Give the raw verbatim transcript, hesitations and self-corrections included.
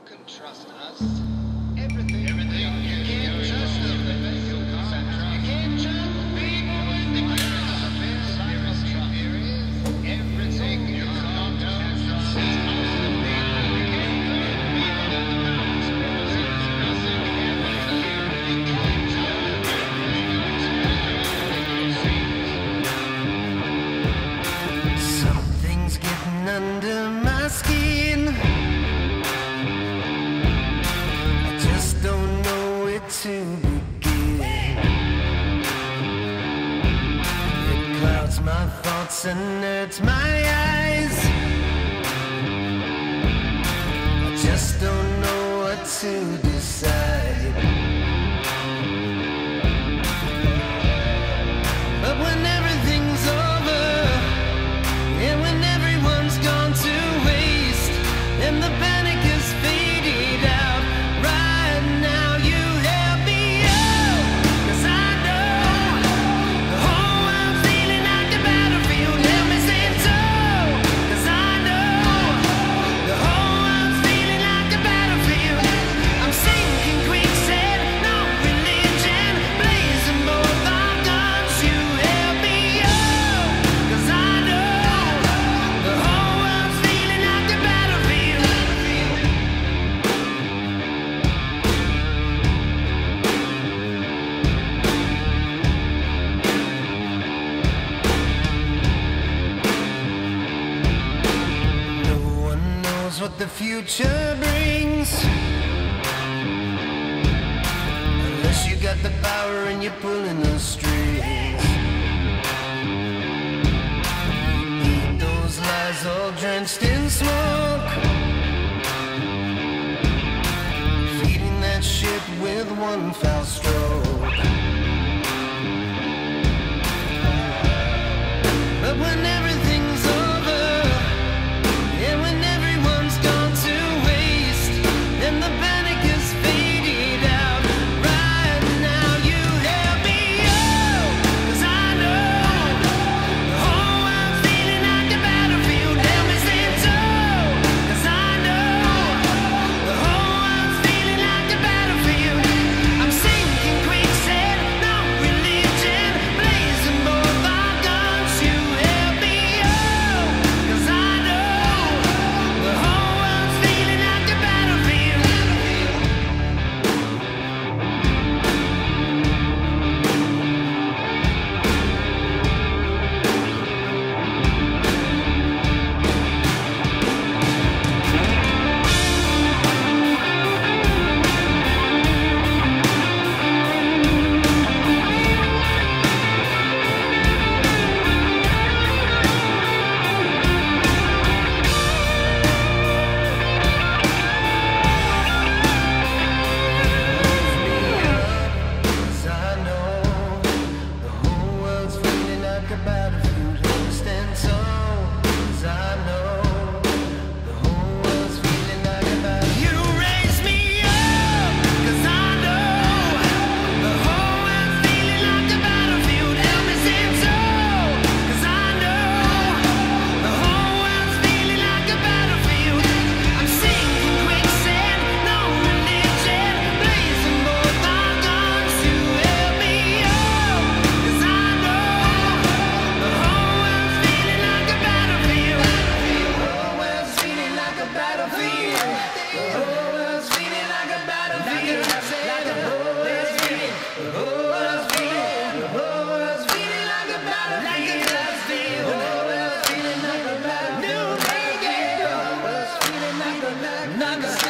can trust us. Everything, everything you can't trust them. You can't trust people with the everything you can't trust. Something's getting under my skin. I just don't know where to begin. It clouds my thoughts and hurts my eyes. I just don't know what to decide. But when everything's over, and when everyone's gone to waste, and the panic is faded out, right now you help me out. 'Cause I know the whole world's feeling like a battlefield. Help me stand tall. 'Cause I know the whole world's feeling like a battlefield. I'm sinking quicksand, no religion, blazing both our guns. You help me out. 'Cause I know the whole world's feeling like a battlefield. No one knows what the future brings, unless you got the power and you're pulling the strings. Eat those lies all drenched in smoke, feeding that shit with one foul stroke. But when everything's over, and when everyone's gone to waste, and the panic is faded out, right now you help me out. 'Cause I know the whole world's feeling like a battlefield. Help me stand tall. 'Cause I know the whole world's feeling like a battlefield. I'm sinking quicksand, no religion, blazing both our guns. You help me out. 'Cause I know the whole world's feeling like a battlefield. Cause I know the whole world's feeling like a battlefield. Help me stand tall. 'Cause I know the whole world's feeling like a battlefield. You raise me up. 'Cause I know the whole world's feeling like a battlefield. Help me stand tall. 'Cause I know the whole world's feeling like a battlefield. I'm sinking quicksand, no religion, blazing both our guns. You help me out. 'Cause I know the whole world's feeling like a battlefield. The whole world's feeling like a battlefield. The whole world's feeling like a battlefield. Like a whole world's feeling. The whole world's feeling. The whole world's feeling like a battlefield. Like a battlefield. The whole world's feeling like a battlefield. New Vegas. The whole world's feeling like a battlefield.